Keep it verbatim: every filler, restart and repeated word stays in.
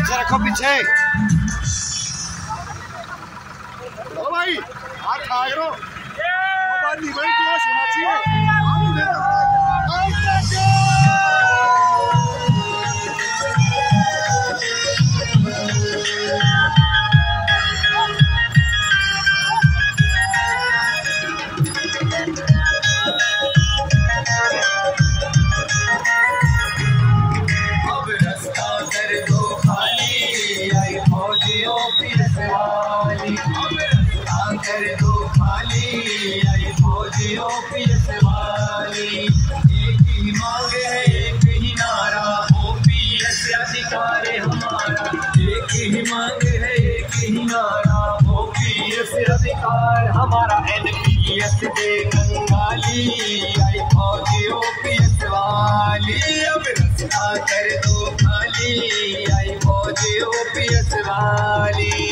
पीछे रखो पीछे। ओ भाई हाथ खा करो। बात नहीं भाई क्या सुना चाहिए। कर दो खाली आई फौजियों पीएस वाली, एक ही मांग है एक ही नारा, ओ पीएस अधिकार हमारा। एक ही मांग है एक ही नारा, ओ पीएस अधिकार हमारा। एनपीएस दे कंगाली आई फौजियों पीएस वाली, अब रास्ता कर दो खाली आई फौजियों पीएस वाली।